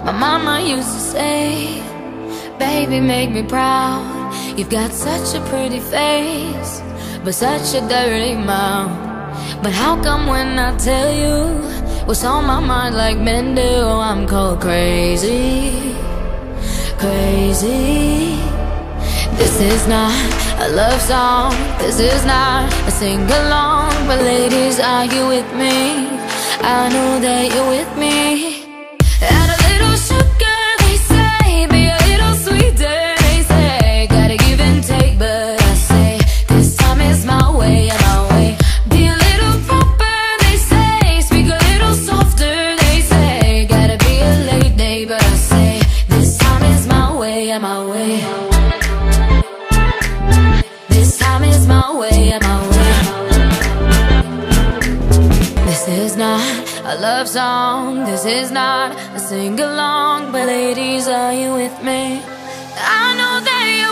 My mama used to say, baby, make me proud. You've got such a pretty face, but such a dirty mouth. But how come when I tell you what's on my mind like men do, I'm called crazy, crazy? This is not a love song, this is not a sing-along. But ladies, are you with me? I know that you're with me. Add a little sugar, they say, be a little sweeter, they say. Gotta give and take, but I say, this time is my way, my way. Be a little proper, they say, speak a little softer, they say. Gotta be a lady, but I say, this time is my way, my way. This time is my way, my way. This is not a love song, this is not a sing-along. But ladies, are you with me? I know that you're